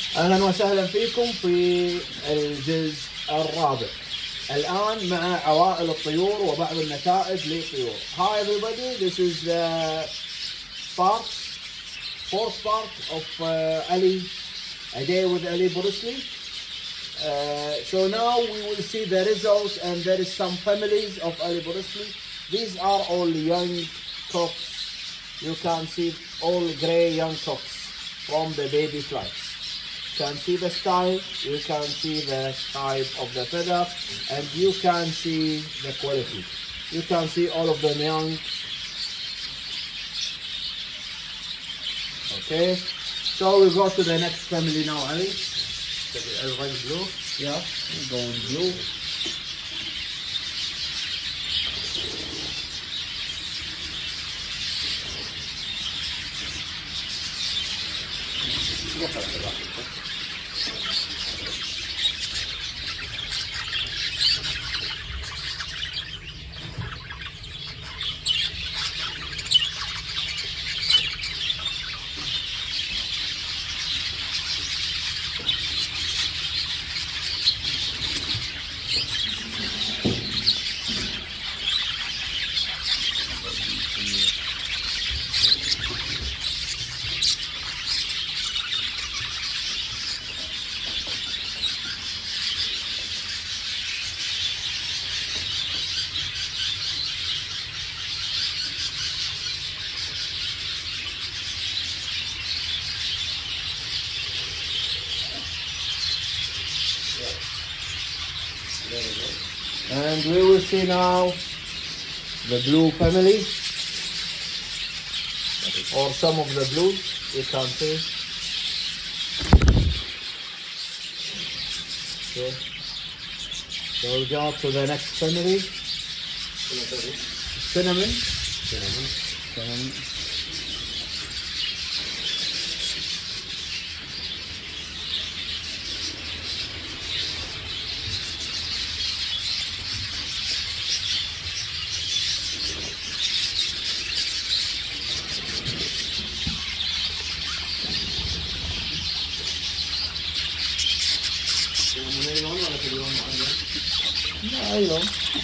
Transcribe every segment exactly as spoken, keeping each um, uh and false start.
أهلا وسهلا فيكم في الجزء الرابع الآن مع عوائل الطيور وبعض النتائج للطيور. Hi everybody, this is the part, fourth part of uh, Ali, a day with Ali Borusli. Uh, so now we will see the results, and there is some families of Ali Borusli. These are all young cocks. You can see all grey young cocks from the baby flights. You can see the style, you can see the type of the feather, and you can see the quality. You can see all of them young. Okay, so we go to the next family now, Ali. Everyone's blue? Yeah, going blue. And we will see now the blue family, or some of the blues, you can see. Okay. So we'll go to the next family. Cinnamon. Cinnamon. Cinnamon. ايوه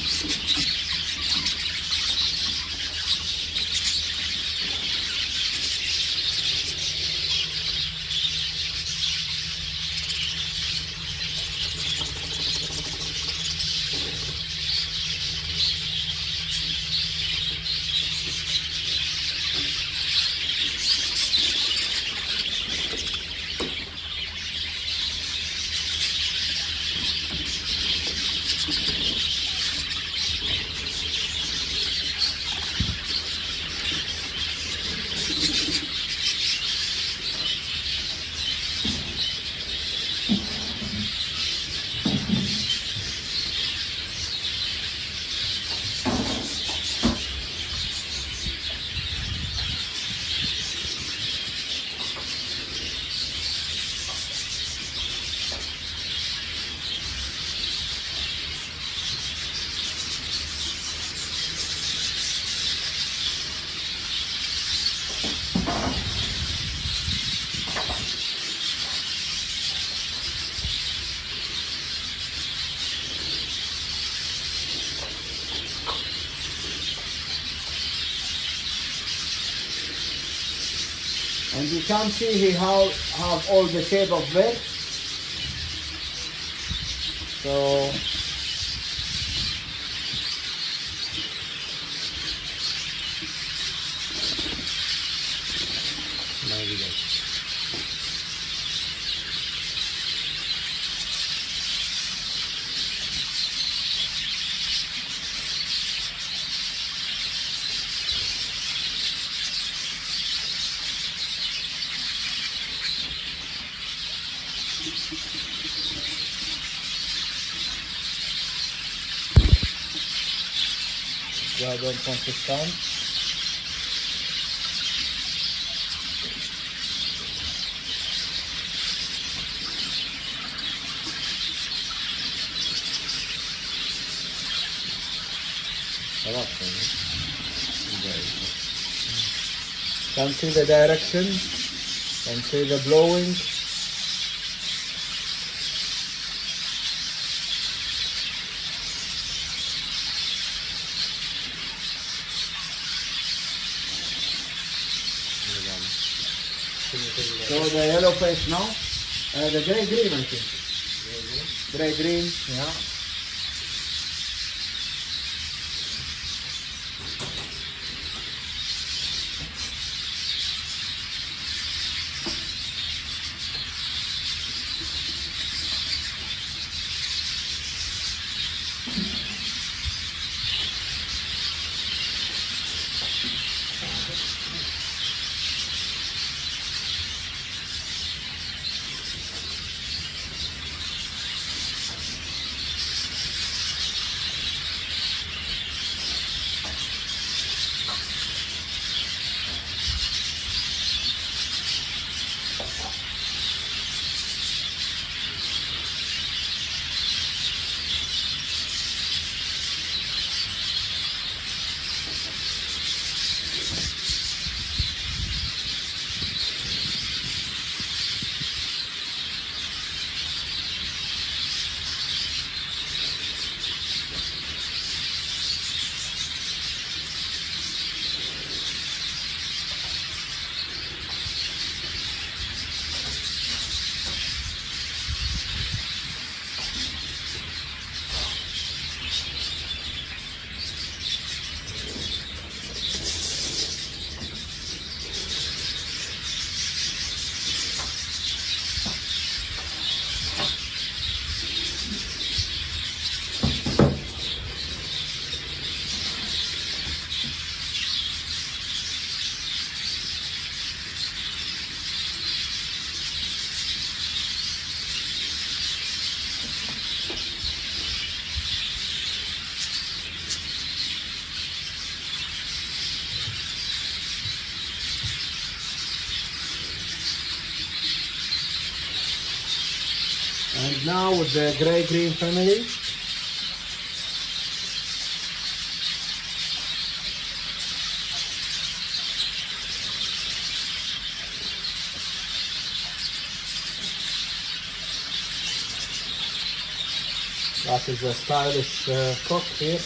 And you can see he have, have all the shape of bed. So Maybe that. yeah, don't consistent. Can see the direction, can see the blowing. So the yellow face now, uh, the grey green I think. Grey green, yeah. And now with the grey-green family. That is a stylish uh, cook here.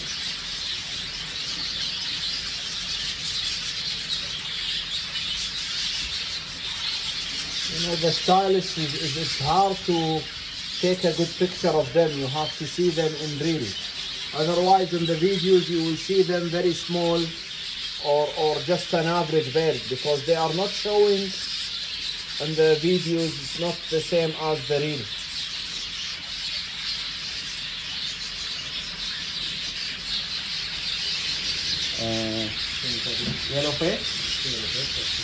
You know, the stylish is, is it's hard to take a good picture of them. You have to see them in real. Otherwise, in the videos, you will see them very small or, or just an average bird, because they are not showing in the videos. It's not the same as the real. Uh, yellow face?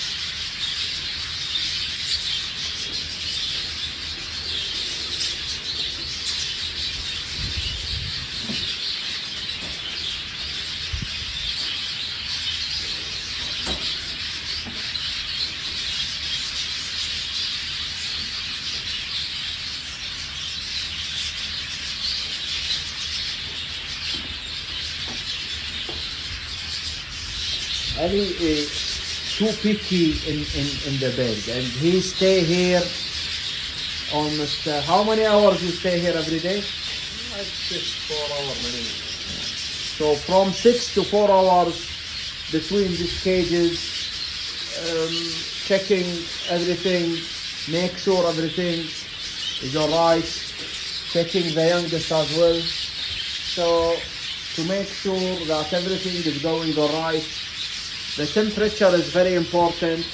Ali is too picky in, in, in the bed, and he stay here almost, uh, how many hours you stay here every day? Like six, four hours minimum. So from six to four hours between these cages, um, checking everything, make sure everything is alright, checking the youngest as well. So to make sure that everything is going alright. The temperature is very important,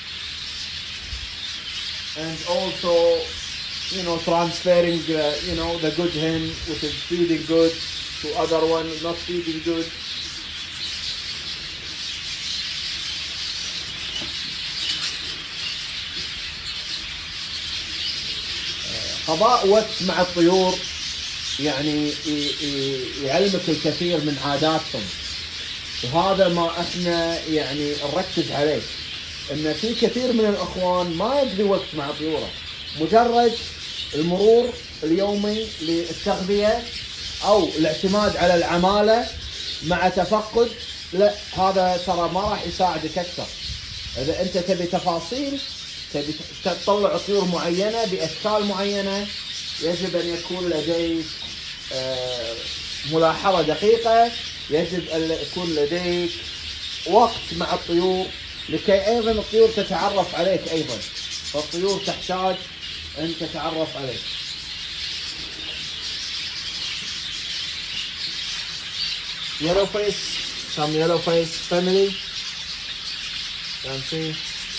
and also, you know, transferring, uh, you know, the good hen which is feeding good to other one not feeding good. قضاء وقت مع الطيور يعني يعلمك الكثير من عاداتهم. وهذا ما احنا يعني نركز عليه، ان في كثير من الاخوان ما يقضي وقت مع طيوره، مجرد المرور اليومي للتغذيه او الاعتماد على العماله مع تفقد. لا، هذا ترى ما راح يساعدك اكثر. اذا انت تبي تفاصيل، تبي تطلع طيور معينه باشكال معينه، يجب ان يكون لديك ملاحظه دقيقه، يجب أن يكون لديك وقت مع الطيور لكي أيضا الطيور تتعرف عليك أيضا. فالطيور تحتاج أن تتعرف عليه. Yellow face, some yellow face family. Can see.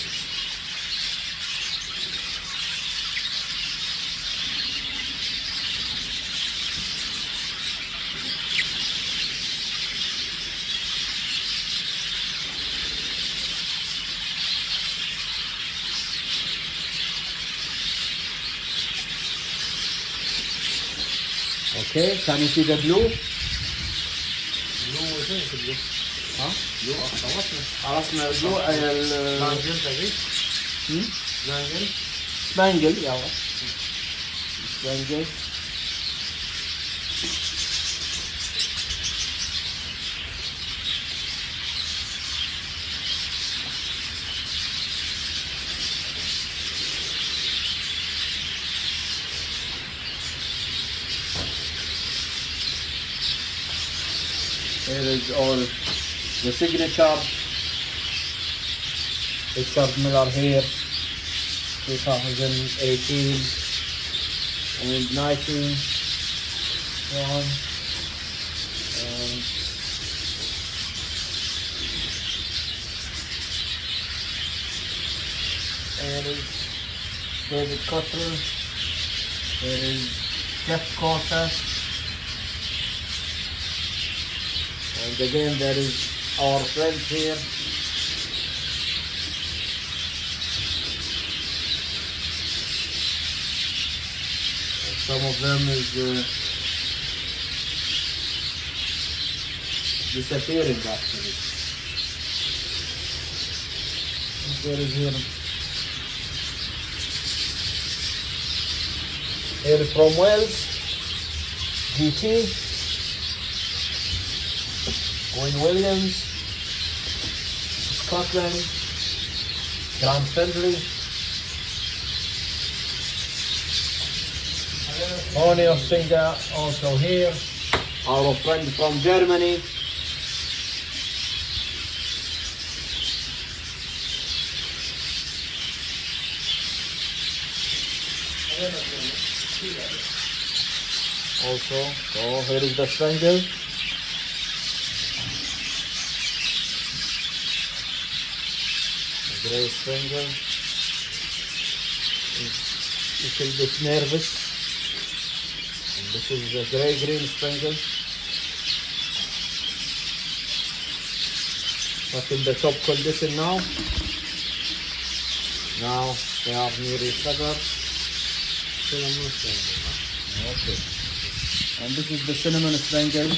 Okay, can you see the blue? Blue وين في blue؟ ها؟ blue خلصنا. عرفنا البلو أي ال لانجل تبي؟ هم؟ لانجل؟ سبانجل يلا. سبانجل. Here is all the signature. Richard Miller here, twenty eighteen and nineteen. One. Um, there is David Cottrell. There is Jeff Corsa. And again there is our friend here. Some of them is uh, disappearing actually. There is here. Here from Wales, G T. Wayne Williams, Scotland, Grant Findlay, Oni of Singer also here, our friend from Germany. Also, so here is the Spangle. Grey Spangle. A little bit nervous. And this is the grey green Spangle. But in the top condition now. Now they are near each other. Cinnamon Spangle. Okay. And this is the cinnamon Spangle.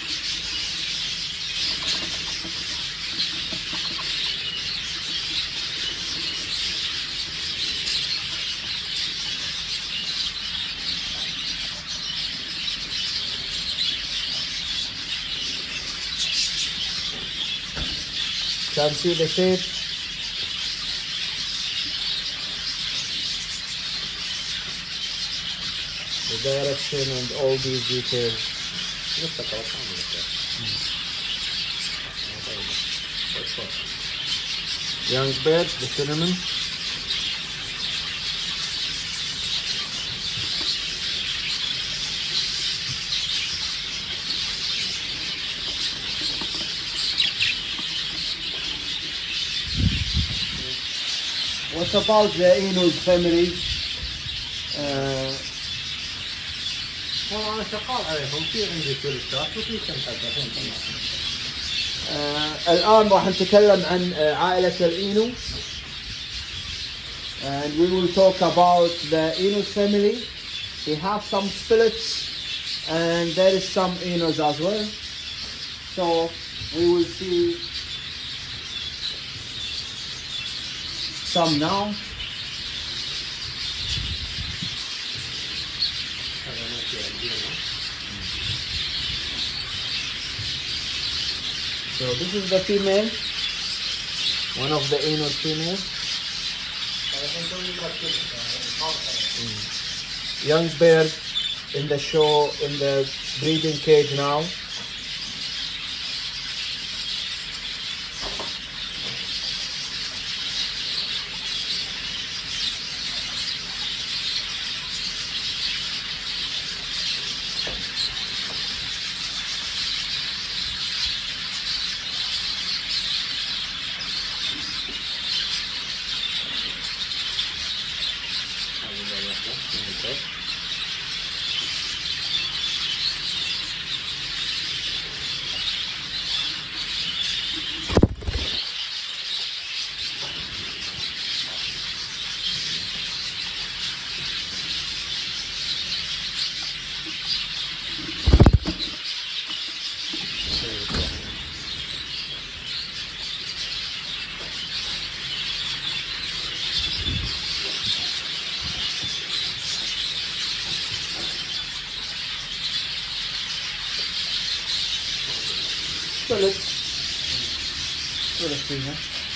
Can see the shape. The direction and all these details. لسه خلصنا لسه. Young bird, the cinnamon. What about the Enos family? Uh, والله أنا شغال عليهم في عندي تورستات وفي كم حبة هون كمان. uh, الآن راح نتكلم عن uh, عائلة الإينو. And we will talk about the Enos family. We have some splits and there is some Enos as well. So we will see some now. هذا ما في عندنا. So this is the female, one of the Enos females. Young bird in the show, in the breeding cage now. Split. Split فيها.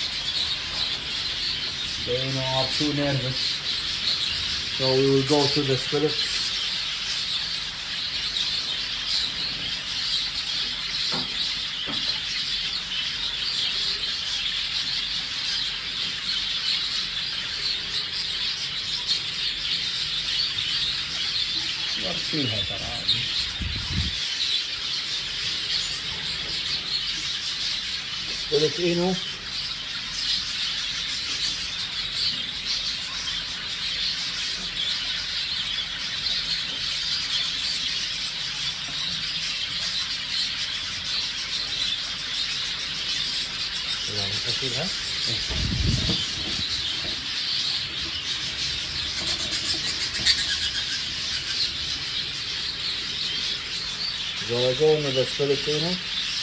They you know are too nervous, so we will go to the split. فيها ترى عادي. قلت إنه أشيلها. زوجين بس فلسطيني.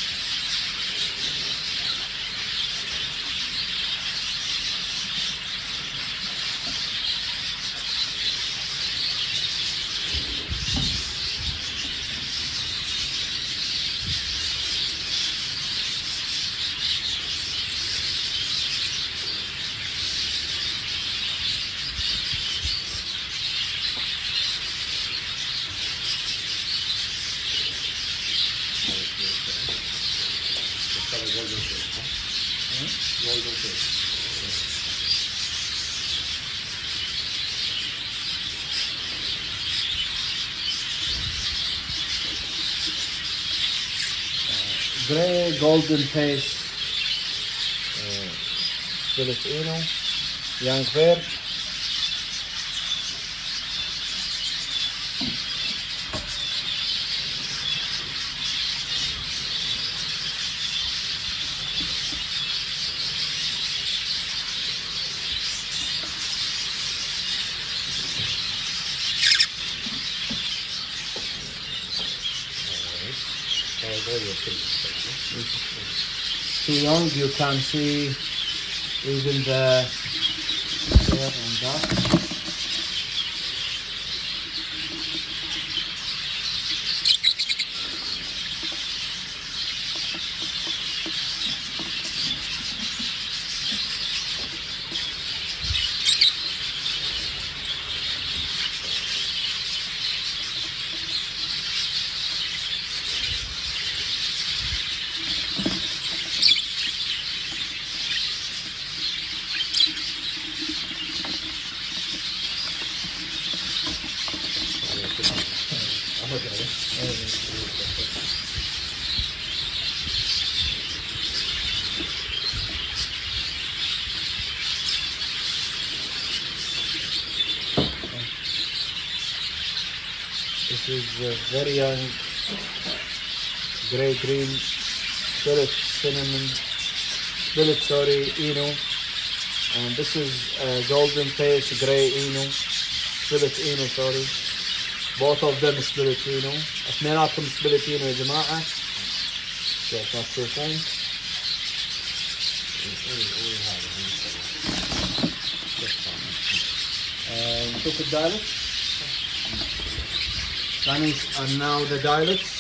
Grey golden paste, uh, Filipino, young fair. Too young, you can see even the hair and that. This is a very young grey green split cinnamon split sorry Eno, and this is a golden paste grey Eno split Eno sorry. Both of them split Eno. اثنيناتهم split Eno يا جماعة. عشان تشوفون. نشوف الدايلت. Chinese are now the dialects.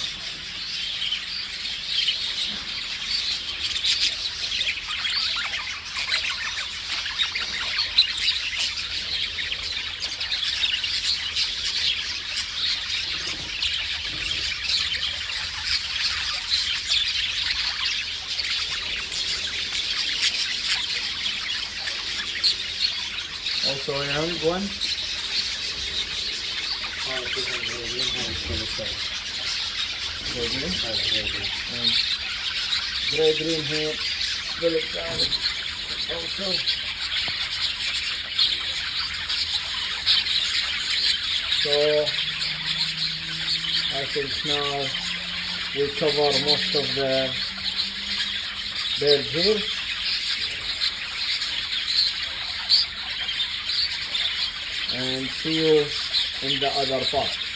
Also a young one. Grey green here, Philip Dialect also. So I think now we cover most of the birds here. And see you in the other part.